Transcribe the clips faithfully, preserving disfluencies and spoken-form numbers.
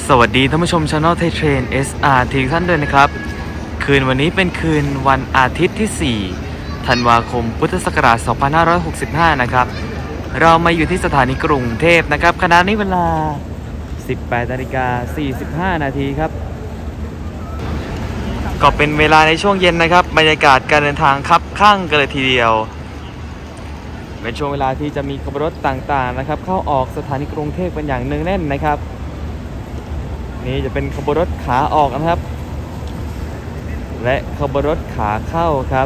สวัสดีท่านผู้ชม Channel Thai Train เอส อาร์ ทุกท่านด้วยนะครับคืนวันนี้เป็นคืนวันอาทิตย์ที่สี่ธันวาคมพุทธศักราชสองพันห้าร้อยหกสิบห้านะครับเรามาอยู่ที่สถานีกรุงเทพนะครับขณะนี้เวลา สิบแปดนาฬิกาสี่สิบห้านาทีครับก็เป็นเวลาในช่วงเย็นนะครับบรรยากาศการเดินทางคับข้างกันเลยทีเดียวเป็นช่วงเวลาที่จะมีขบวนรถต่างๆนะครับเข้าออกสถานีกรุงเทพเป็นอย่างเนืองแน่นนะครับนี่จะเป็นขบวนรถขาออกนะครับและขบวนรถขาเข้าครับ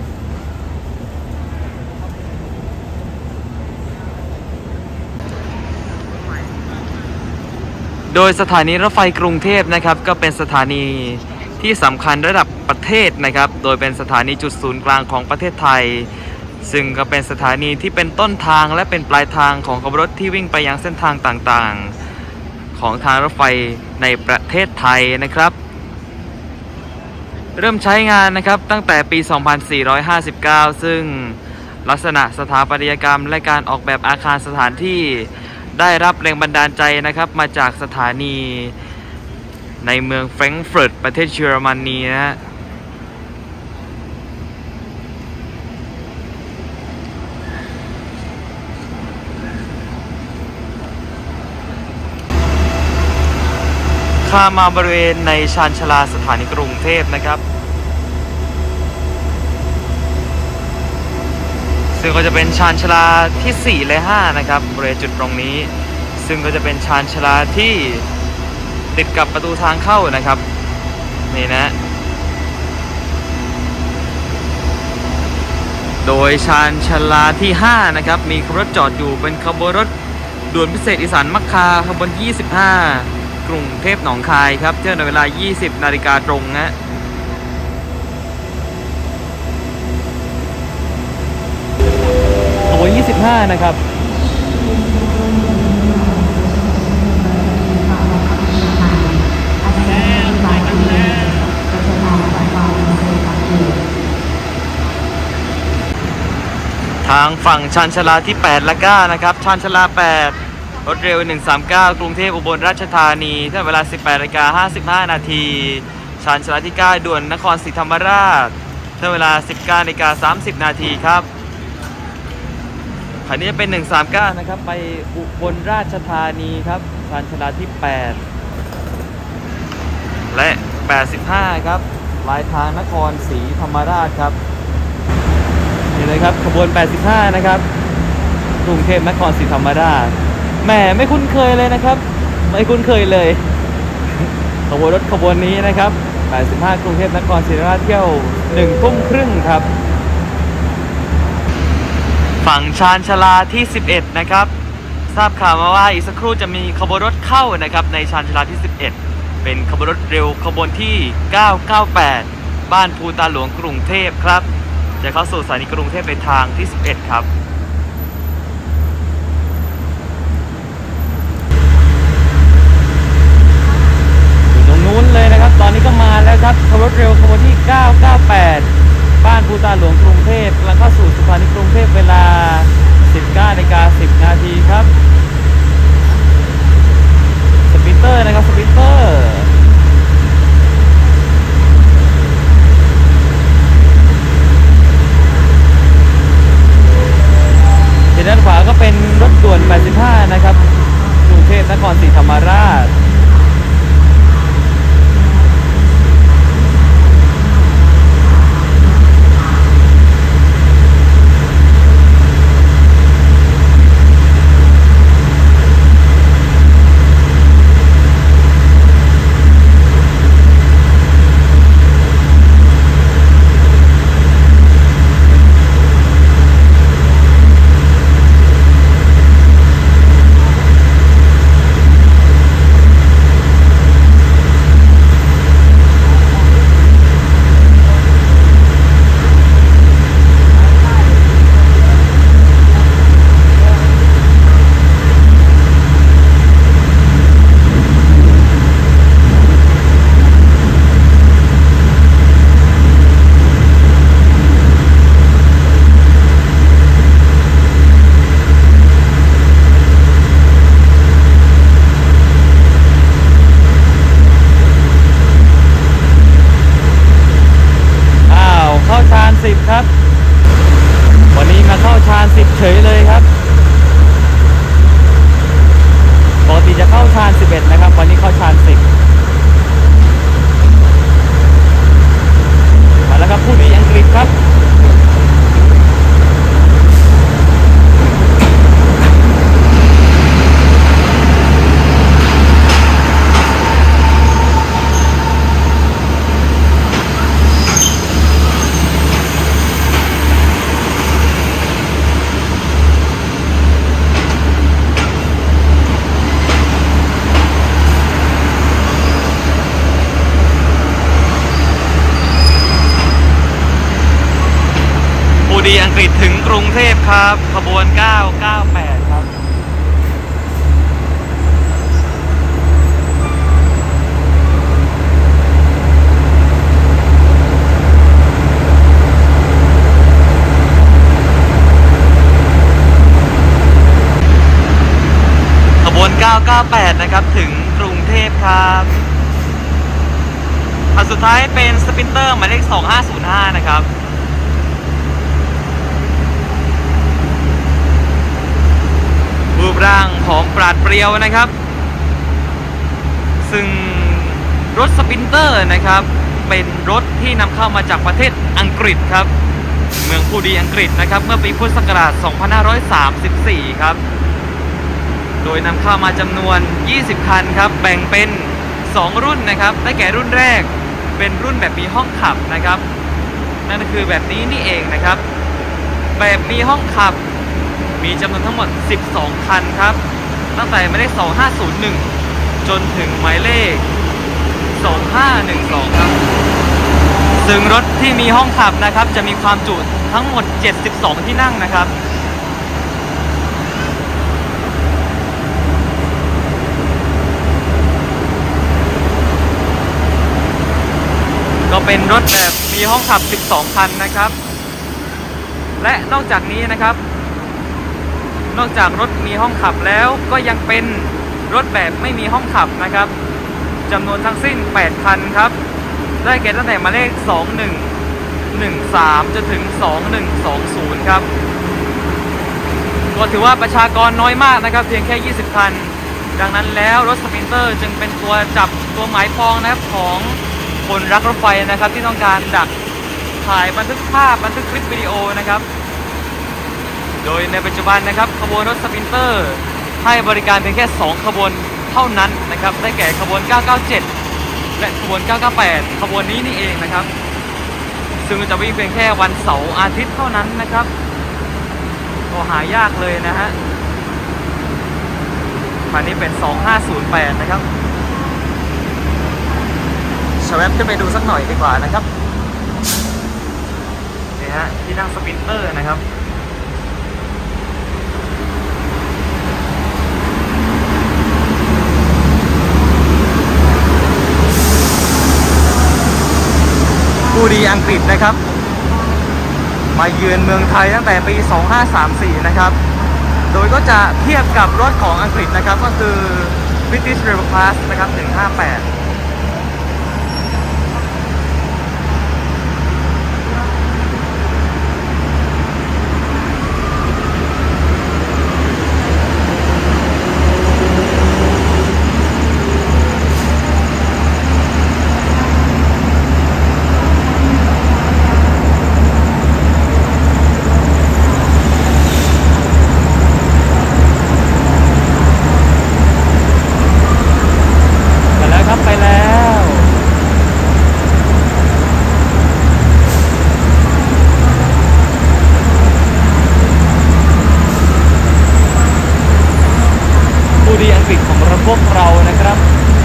โดยสถานีรถไฟกรุงเทพนะครับก็เป็นสถานีที่สำคัญระดับประเทศนะครับโดยเป็นสถานีจุดศูนย์กลางของประเทศไทยซึ่งก็เป็นสถานีที่เป็นต้นทางและเป็นปลายทางของขบวนรถที่วิ่งไปยังเส้นทางต่างๆของทางรถไฟในประเทศไทยนะครับเริ่มใช้งานนะครับตั้งแต่ปี สองพันสี่ร้อยห้าสิบเก้า ซึ่งลักษณะสถาปัตยกรรมและการออกแบบอาคารสถานที่ได้รับแรงบันดาลใจนะครับมาจากสถานีในเมืองแฟรงก์เฟิร์ตประเทศเยอรมนีนะฮะข้ามาบริเวณในชานชาลาสถานีกรุงเทพนะครับซึ่งก็จะเป็นชานชาลาที่สี่และห้านะครับบริเวณจุดตรงนี้ซึ่งก็จะเป็นชานชาลาที่ติดกับประตูทางเข้านะครับนี่นะโดยชานชาลาที่ห้านะครับมีขบวนรถจอดอยู่เป็นขบวนรถด่วนพิเศษอีสานมัคคาขบวนยี่สิบห้ากรุงเทพหนองคายครับเที่ยวในเวลา ยี่สิบนาฬิกาตรงนะขบวนยี่สิบห้านะครับทางฝั่งชานชาลาที่แปดและเก้านะครับชานชาลาแปดรถเร็วหนึ่งสามเก้ากรุงเทพอุบลราชธานีที่เวลา สิบแปดนาฬิกาห้าสิบห้านาทีชานชาลาที่เก้าด่วนนครศรีธรรมราชที่เวลา สิบเก้านาฬิกาสามสิบนาทีครับคันนี้เป็นหนึ่งสามเก้านะครับไปอุบลราชธานีครับชานชาลาที่แปดและแปดสิบห้าครับปลายทางนครศรีธรรมราชครับนี่เลยครับขบวนแปดสิบห้านะครับกรุงเทพนครศรีธรรมราชแหมไม่คุ้นเคยเลยนะครับไม่คุ้นเคยเลยขบวนรถขบวนนี้นะครับแปดสิบห้ากรุงเทพนครศรีธรรมราชเที่ยวหนึ่งทุ่มครึ่งครับฝั่งชานชาลาที่สิบเอ็ดนะครับทราบข่าวมาว่าอีกสักครู่จะมีขบวนรถเข้านะครับในชานชาลาที่สิบเอ็ดเป็นขบวนรถเร็วขบวนที่เก้าเก้าแปดบ้านภูตาหลวงกรุงเทพครับจะเข้าสู่สถานีกรุงเทพในทางที่สิบเอ็ดครับอยู่ตรงนู้นเลยนะครับตอนนี้ก็มาแล้วครับขบวนรถเร็วขบวนที่เก้าเก้าแปดบ้านภูตาหลวงกรุงเทพกำลังเข้าสู่สถานีกรุงเทพเวลา สิบเก้านาฬิกาสิบนาทีครับสปีดเตอร์นะครับสปีดเตอร์ด้านขวาก็เป็นรถด่วนแปดสิบห้านะครับกรุงเทพนครศรีธรรมราชชานสิบเอ็ดนะครับวันนี้เข้าชานสิบมาแล้วครับผู้ดีอังกฤษครับดีอังกฤษถึงกรุงเทพครับขบวนเก้าเก้าแปดครับขบวนเก้าเก้าแปดนะครับถึงกรุงเทพครับอันสุดท้ายเป็นสปินเตอร์หมายเลขสองห้าศูนย์ห้านะครับรูปร่างผอมปราดเปรียวนะครับซึ่งรถสปินเตอร์นะครับเป็นรถที่นำเข้ามาจากประเทศอังกฤษครับเมืองผู้ดีอังกฤษนะครับเมื่อปีพุทธศักราชสองพันห้าร้อยสามสิบสี่ครับโดยนำเข้ามาจำนวนยี่สิบคันครับแบ่งเป็นสองรุ่นนะครับได้แก่รุ่นแรกเป็นรุ่นแบบมีห้องขับนะครับนั่นก็คือแบบนี้นี่เองนะครับแบบมีห้องขับมีจำนวนทั้งหมดสิบสองคันครับตั้งแต่หมายเลขสองห้าศูนย์หนึ่งจนถึงหมายเลขสองห้าหนึ่งสองครับซึ่งรถที่มีห้องขับนะครับจะมีความจุทั้งหมดเจ็ดสิบสองที่นั่งนะครับก็เป็นรถแบบมีห้องขับสิบสองคันนะครับและนอกจากนี้นะครับนอกจากรถมีห้องขับแล้วก็ยังเป็นรถแบบไม่มีห้องขับนะครับจำนวนทั้งสิ้นแปดคันครับได้แก่ตั้งแต่หมายเลขสองหนึ่งหนึ่งสามจนถึงสองหนึ่งสองศูนย์ครับก็ถือว่าประชากรน้อยมากนะครับเพียงแค่ยี่สิบคันดังนั้นแล้วรถสปินเตอร์จึงเป็นตัวจับตัวหมายปองนะครับของคนรักรถไฟนะครับที่ต้องการดักถ่ายบันทึกภาพบันทึกคลิปวิดีโอนะครับโดยในปัจจุบันนะครับขบวนรถสปินเตอร์ให้บริการเพียงแค่สองขบวนเท่านั้นนะครับได้แก่ขบวนเก้าเก้าเจ็ดและขบวนเก้าเก้าแปดขบวนนี้นี่เองนะครับซึ่งจะวิ่งเพียงแค่วันเสาร์อาทิตย์เท่านั้นนะครับก็หายากเลยนะฮะคันนี้เป็นสองห้าศูนย์แปดนะครับชแวบขึ้นไปดูสักหน่อยดีกว่านะครับนี่ฮะที่นั่งสปินเตอร์นะครับผู้ดีอังกฤษนะครับมาเยือนเมืองไทยตั้งแต่ปีสองห้าสามสี่นะครับโดยก็จะเทียบกับรถของอังกฤษนะครับก็คือ British Rail Class นะครับหนึ่งห้าแปดพวกเรานะครับ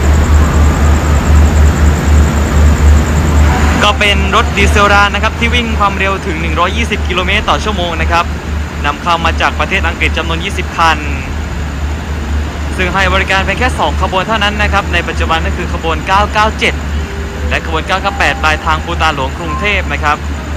ก็เป็นรถดีเซลรางนะครับที่วิ่งความเร็วถึงหนึ่งร้อยยี่สิบกิโลเมตรต่อชั่วโมงนะครับนำเข้ามาจากประเทศอังกฤษจำนวนยี่สิบคันซึ่งให้บริการเพียงแค่สองขบวนเท่านั้นนะครับในปัจจุบันก็คือขบวนเก้าเก้าเจ็ดและขบวนเก้าเก้าแปดปลายทางปูตาหลวงกรุงเทพนะครับ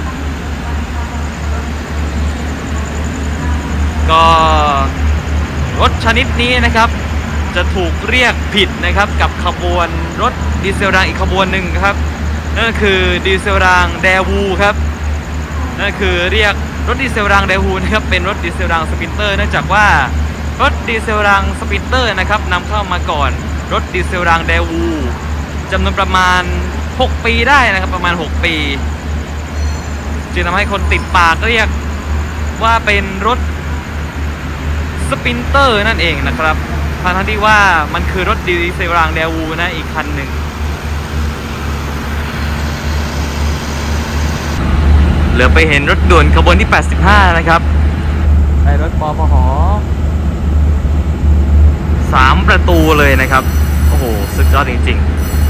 ก็รถชนิดนี้นะครับจะถูกเรียกผิดนะครับกับขบวนรถดีเซลรางอีกขบวนหนึ่งครับนั่นคือดีเซลรางแดวูครับนั่นคือเรียกรถดีเซลรางแดวูนะครับเป็นรถดีเซลรางสปินเตอร์เนื่องจากว่ารถดีเซลรางสปินเตอร์นะครับนำเข้ามาก่อนรถดีเซลรางเดวูจำนวนประมาณหกปีได้นะครับประมาณหกปีจึงทำให้คนติดปากเรียกว่าเป็นรถสปินเตอร์นั่นเองนะครับทั้งที่ว่ามันคือรถดีเซลรางเดวูนะอีกคันหนึ่งเหลือไปเห็นรถด่วนขบวนที่แปดสิบห้านะครับไอรถปปหสามประตูเลยนะครับโอ้โหสุดยอดจริง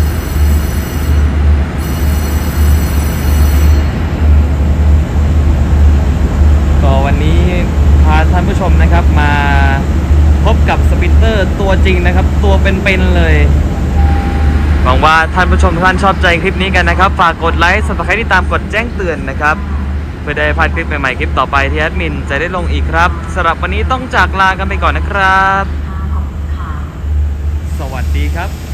ๆก็วันนี้พาท่านผู้ชมนะครับมาพบกับสปินเตอร์ตัวจริงนะครับตัวเป็นๆเลยหวังว่าท่านผู้ชมทุกท่านชอบใจคลิปนี้กันนะครับฝากกดไลค์สับสไครต์ที่ตามกดแจ้งเตือนนะครับเพื่อได้พลาดคลิปใหม่ๆคลิปต่อไปที่แอดมินจะได้ลงอีกครับสำหรับวันนี้ต้องจากลากันไปก่อนนะครับสวัสดีครับ